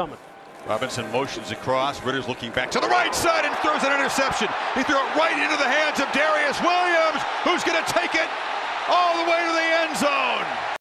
Robinson motions across. Ridder's looking back to the right side and throws an interception. He threw it right into the hands of Darius Williams, who's going to take it all the way to the end zone.